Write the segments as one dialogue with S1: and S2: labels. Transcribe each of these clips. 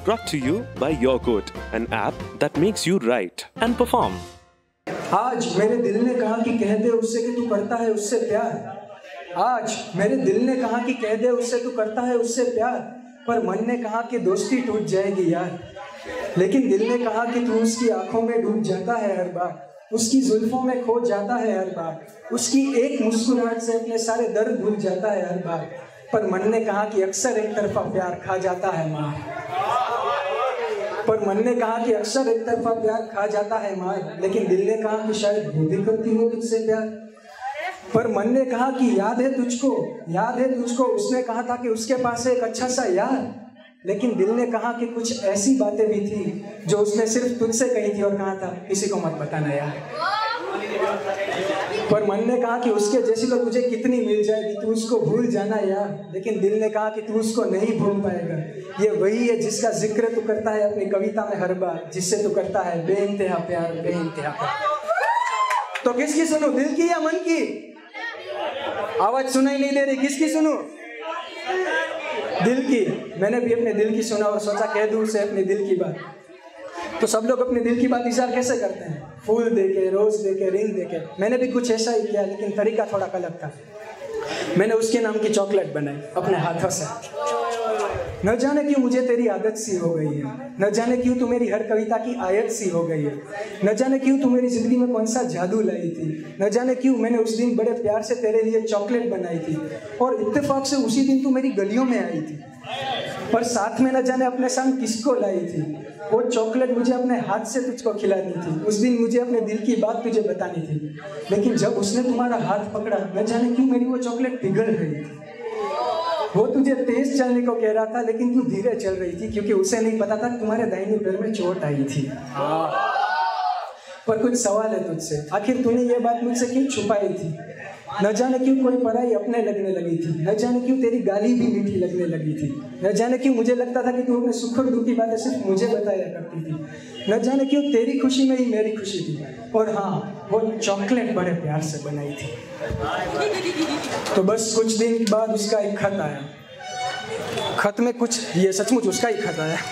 S1: Brought to you by YourQuote, an app that makes you write and perform.
S2: आज मेरे दिल ने कहा कि कह दे उससे कि तू करता है उससे प्यार। आज मेरे दिल ने कहा कि कह दे उससे तू करता है उससे प्यार, पर मन ने कहा कि दोस्ती टूट जाएगी यार। लेकिन दिल ने कहा कि तू उसकी आंखों में डूब जाता है हर बार, उसकी जुल्फों में खो जाता है हर बार, उसकी एक मुस्कुराहट से अपने सारे दर्द भूल जाता है हर बार। पर मन ने कहा कि अक्सर एक तरफा प्यार खा जाता है माँ। पर मन ने कहा कि अक्सर एक तरफा प्यार खा जाता है माँ, लेकिन दिल ने कहा कि शायद वो भी करती हो तुझसे प्यार। पर मन ने कहा कि याद है तुझको, उसने कहा था कि उसके पास एक अच्छा सा यार। लेकिन दिल ने कहा कि कुछ ऐसी बातें भी थी जो उसने सिर्फ तुझसे कही थी और कहा था किसी को मत बताना यार। पर मन ने कहा कि उसके जैसी तो तुझे कितनी मिल जाएगी, तू उसको भूल जाना यार। लेकिन दिल ने कहा कि तू उसको नहीं भूल पाएगा। ये वही है जिसका जिक्र तू करता है अपनी कविता में हर बार, जिससे तू करता है बेइंतहा प्यार, बेइंतहा प्यार। तो किसकी सुनूं, दिल की या मन की? आवाज सुनाई नहीं दे रही, किसकी सुनूं? दिल की। मैंने भी अपने दिल की सुना और सोचा कह दूं उसे अपने दिल की बात। तो सब लोग अपने दिल की बात इज़हार कैसे करते हैं? फूल देके, रोज देके, रिंग देके। मैंने भी कुछ ऐसा ही किया, लेकिन तरीका थोड़ा अलग था। मैंने उसके नाम की चॉकलेट बनाई अपने हाथों से। न जाने क्यों मुझे तेरी आदत सी हो गई है, न जाने क्यों तू मेरी हर कविता की आयत सी हो गई है, न जाने क्यों तू मेरी जिंदगी में कौन सा जादू लाई थी, न जाने क्यों मैंने उस दिन बड़े प्यार से तेरे लिए चॉकलेट बनाई थी और इत्तेफाक से उसी दिन तू मेरी गलियों में आई थी। पर साथ में न जाने अपने संग किसको लाई थी। वो चॉकलेट मुझे अपने हाथ से तुझको खिलानी थी, उस दिन मुझे अपने दिल की बात तुझे बतानी थी। लेकिन जब उसने तुम्हारा हाथ पकड़ा, न जाने क्यों मेरी वो चॉकलेट पिघल रही थी। वो तुझे तेज चलने को कह रहा था, लेकिन तू धीरे चल रही थी, क्योंकि उसे नहीं पता था तुम्हारे दाहिने पैर में चोट आई थी। पर कुछ सवाल है तुझसे, आखिर तूने ये बात मुझसे क्यों छुपाई थी? न जाने क्यों कोई पराई अपने लगने लगी थी, न जाने क्यों तेरी गाली भी मीठी लगने लगी थी, न जाने क्यों मुझे लगता था कि तू अपने सुख और दुख की बातें सिर्फ मुझे बताया करती थी, न जाने क्यों तेरी खुशी में ही मेरी खुशी थी। और हाँ, वो चॉकलेट बड़े प्यार से बनाई थी। तो बस कुछ दिन बाद उसका एक खत आया। खत में कुछ, ये सचमुच उसका ही खत आया।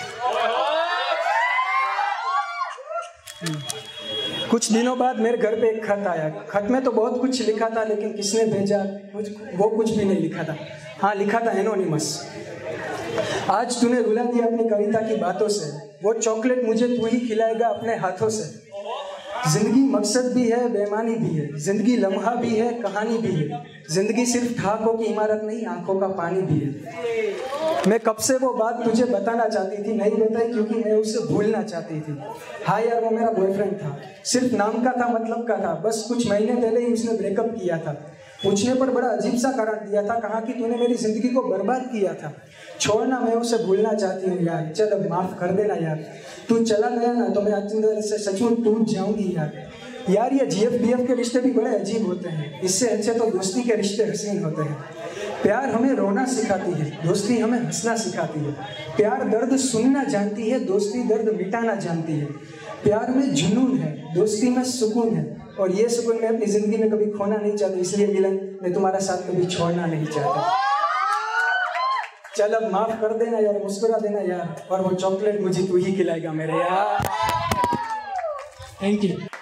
S2: कुछ दिनों बाद मेरे घर पे एक खत आया। खत में तो बहुत कुछ लिखा था, लेकिन किसने भेजा वो कुछ भी नहीं लिखा था। हाँ, लिखा था एनोनिमस। आज तूने रुला दिया अपनी कविता की बातों से, वो चॉकलेट मुझे तू ही खिलाएगा अपने हाथों से। जिंदगी मकसद भी है, बेईमानी भी है, जिंदगी लम्हा भी है, कहानी भी है, जिंदगी सिर्फ ठाकों की इमारत नहीं, आंखों का पानी भी है। मैं कब से वो बात तुझे बताना चाहती थी, नहीं बताई क्योंकि मैं उसे भूलना चाहती थी। हाँ यार, वो मेरा बॉयफ्रेंड था, सिर्फ नाम का था, मतलब का था। बस कुछ महीने पहले ही उसने ब्रेकअप किया था। पूछने पर बड़ा अजीब सा कारण दिया था, कहा कि तूने मेरी जिंदगी को बर्बाद किया था। छोड़ना, मैं उसे भूलना चाहती हूँ यार, चल अब माफ कर देना यार। तू चला गया ना तो मैं अंदर से सचमुच टूट जाऊंगी यार। यार ये GF-BF के रिश्ते भी बड़े अजीब होते हैं, इससे अच्छे तो दोस्ती के रिश्ते हसीन होते हैं। प्यार हमें रोना सिखाती है, दोस्ती हमें हंसना सिखाती है। प्यार दर्द सुनना जानती है, दोस्ती दर्द मिटाना जानती है। प्यार में जुनून है, दोस्ती में सुकून है, और ये सुकून मैं अपनी जिंदगी में कभी खोना नहीं चाहती। इसलिए मिलन, मैं तुम्हारा साथ कभी छोड़ना नहीं चाहता। चल अब माफ कर देना यार, मुस्कुरा देना यार, और वो चॉकलेट मुझे तू ही खिलाएगा मेरे यार। Thank you.